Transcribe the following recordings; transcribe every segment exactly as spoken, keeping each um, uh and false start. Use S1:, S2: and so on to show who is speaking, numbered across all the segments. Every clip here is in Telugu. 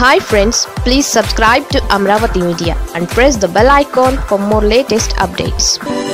S1: Hi friends, please subscribe to Amravati Media and press the bell icon for more latest updates.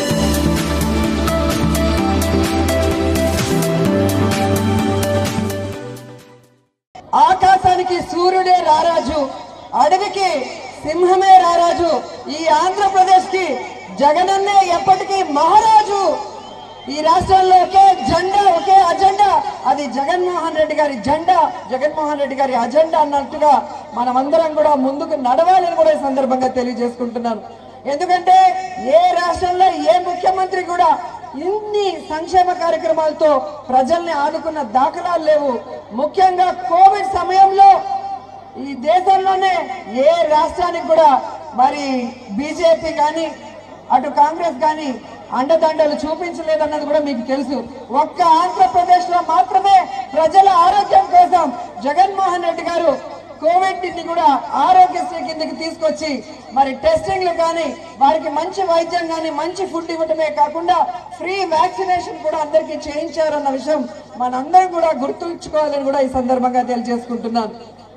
S2: ఆకాశానికి సూర్యుడే రారాజు, అడవికి సింహమే రారాజు, ఈ ఆంధ్రప్రదేశ్ కి జగనన్నే ఎప్పటికీ మహారాజు. ఈ రాష్ట్రంలో ఒకే జెండా, ఒకే అజెండా, అది జగన్మోహన్ రెడ్డి గారి జెండా, జగన్మోహన్ రెడ్డి గారి అజెండా అన్నట్టుగా మనమందరం కూడా ముందుకు నడవాలని కూడా ఈ సందర్భంగా తెలియజేసుకుంటున్నాను. ఎందుకంటే ఏ రాష్ట్రంలో ఏ ముఖ్యమంత్రి కూడా ఇన్ని సంక్షేమ కార్యక్రమాలతో ప్రజల్ని ఆదుకున్న దాఖలాలు లేవు. ముఖ్యంగా కోవిడ్ సమయంలో ఈ దేశంలోనే ఏ రాష్ట్రానికి కూడా మరి బీజేపీ కానీ అటు కాంగ్రెస్ కానీ అండదండలు చూపించలేదన్నది కూడా మీకు తెలుసు. ఒక్క ఆంధ్రప్రదేశ్ లో మాత్రమే ప్రజల ఆరోగ్యం కోసం జగన్మోహన్ రెడ్డి గారు కోవిడ్ ని కూడా ఆరోగ్యశ్రీ కిందకి తీసుకొచ్చి మరి టెస్టింగ్లు కానీ వారికి మంచి వైద్యం కానీ మంచి ఫుడ్ ఇవ్వటమే కాకుండా ఫ్రీ వ్యాక్సినేషన్ కూడా అందరికీ చేయించారన్న విషయం మనందరం కూడా గుర్తుంచుకోవాలని కూడా ఈ సందర్భంగా తెలియజేసుకుంటున్నాను.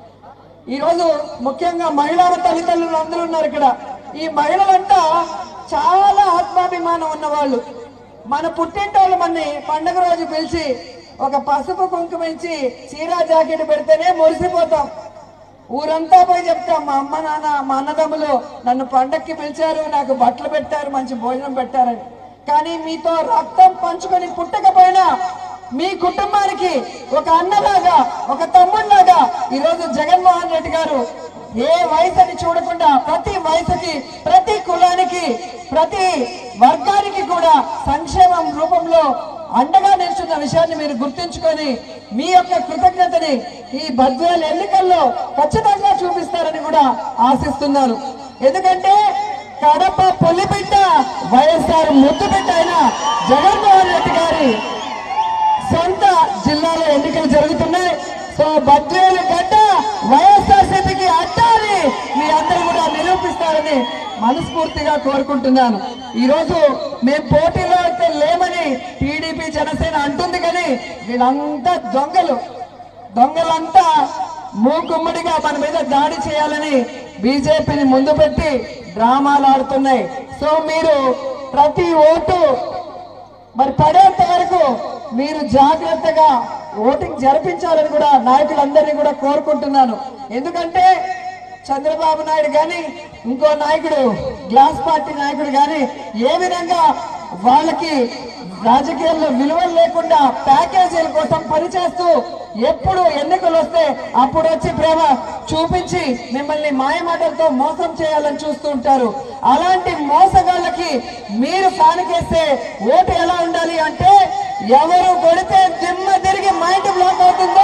S2: ఈ రోజు ముఖ్యంగా మహిళా తల్లిదండ్రులు అందరూ ఉన్నారు ఇక్కడ. ఈ మహిళలంతా చాలా ఆత్మాభిమానం ఉన్నవాళ్ళు. మన పుట్టింటోళ్ళు మన పండుగ రోజు పిలిచి ఒక పసుపు కుంకుమ ఇచ్చి చీరా జాకెట్ పెడితేనే మురిసిపోతాం. ఊరంతా పోయి చెప్తాం, మా అమ్మ నాన్న మా అన్నదమ్ములు నన్ను పండక్కి పిలిచారు, నాకు బట్టలు పెట్టారు, మంచి భోజనం పెట్టారని. కానీ మీతో రక్తం పంచుకొని పుట్టకపోయినా మీ కుటుంబానికి ఒక అన్నలాగా, ఒక తమ్ముళ్లాగా ఈరోజు జగన్మోహన్ రెడ్డి గారు ఏ వయసుని చూడకుండా ప్రతి వయసుకి, ప్రతి కులానికి, ప్రతి వర్గానికి కూడా సంక్షేమం రూపంలో అండగా నిల్చున్న విషయాన్ని మీరు గుర్తుంచుకొని మీ యొక్క కృతజ్ఞతని ఈ బద్వేలు ఎన్నికల్లో ఖచ్చితంగా చూపిస్తారని కూడా ఆశిస్తున్నాను. ఎందుకంటే కడప పులిబిడ్డ, వైఎస్ఆర్ ముద్దుబిడ్డ అయిన జగన్మోహన్ రెడ్డి గారి సొంత జిల్లాలో ఎన్నికలు జరుగుతున్నాయి. సో బద్వేలు గడ్డ వైఎస్ఆర్సీపీకి అడ్డాని మీ అందరూ కూడా నిరూపిస్తారని మనస్ఫూర్తిగా కోరుకుంటున్నాను. ఈ రోజు మేము పోటీలో అయితే లేమని టీడీపీ జనసేన అంటుంది, కానీ వీళ్ళంతా దొంగలు. దొంగలంతా మూకుమ్మడిగా మన మీద దాడి చేయాలని బీజేపీని ముందు పెట్టి డ్రామాలు ఆడుతున్నాయి. సో మీరు ప్రతి ఓటు మరి పడేంత వరకు మీరు జాగ్రత్తగా ఓటింగ్ జరిపించాలని కూడా నాయకులందరినీ కూడా కోరుకుంటున్నాను. ఎందుకంటే చంద్రబాబు నాయుడు కానీ ఇంకో నాయకుడు, గ్లాస్ పార్టీ నాయకుడు కానీ ఏ విధంగా వాళ్ళకి రాజకీయాల్లో విలువలు లేకుండా ప్యాకేజీల కోసం పనిచేస్తూ ఎప్పుడు ఎన్నికలు వస్తే అప్పుడు వచ్చి ప్రేమ చూపించి మిమ్మల్ని మాయమాటలతో మోసం చేయాలని చూస్తూ ఉంటారు. అలాంటి మోసగాళ్ళకి మీరు కానికేస్తే ఓటు ఎలా ఉండాలి అంటే, ఎవరు కొడితే దిమ్మ తిరిగి మైండ్ బ్లాక్ అవుతుందో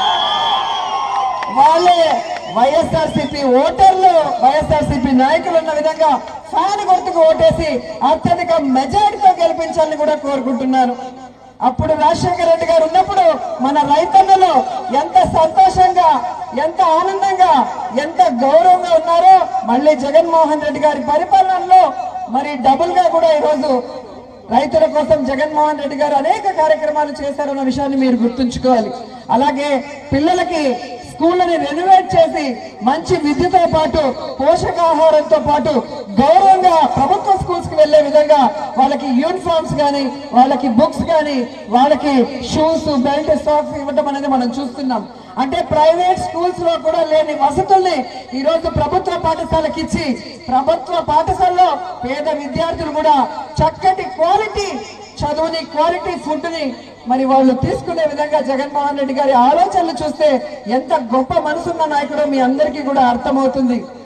S2: వాళ్ళే వైఎస్ఆర్సీపీ ఓటర్లు, వైఎస్ఆర్సీపీ నాయకులు ఉన్న విధంగా ఫ్యాన్ గుర్తుకు ఓటేసి అత్యధిక మెజారిటీతో గెలిపించాలని కూడా కోరుకుంటున్నాను. అప్పుడు రాజశేఖర రెడ్డి గారు ఉన్నప్పుడు మన రైతన్నలు ఎంత సంతోషంగా, ఎంత ఆనందంగా, ఎంత గౌరవంగా ఉన్నారో మళ్ళీ జగన్మోహన్ రెడ్డి గారి పరిపాలనలో మరి డబుల్ గా కూడా ఈరోజు రైతుల కోసం జగన్మోహన్ రెడ్డి గారు అనేక కార్యక్రమాలు చేశారన్న విషయాన్ని మీరు గుర్తుంచుకోవాలి. అలాగే పిల్లలకి స్కూళ్ళని రెనోవేట్ చేసి మంచి విద్యతో పాటు పోషకాహారంతో పాటు గౌరవంగా ప్రభుత్వ స్కూల్స్ కి వెళ్లే విధంగా వాళ్ళకి యూనిఫామ్స్ కానీ, వాళ్ళకి బుక్స్ కానీ, వాళ్ళకి షూస్, బెల్ట్, సాక్స్ ఇవ్వడం అనేది మనం చూస్తున్నాం. అంటే ప్రైవేట్ స్కూల్స్ లో కూడా లేని వసతుల్ని ఈ రోజు ప్రభుత్వ పాఠశాలకు ఇచ్చి ప్రభుత్వ పాఠశాలలో పేద విద్యార్థులు కూడా చక్కటి క్వాలిటీ చదువుని, క్వాలిటీ ఫుడ్ ని మరి వాళ్ళు తీసుకునే విధంగా జగన్మోహన్ రెడ్డి గారి ఆలోచనలు చూస్తే ఎంత గొప్ప మనసున్న నాయకుడో మీ అందరికీ కూడా అర్థమవుతుంది.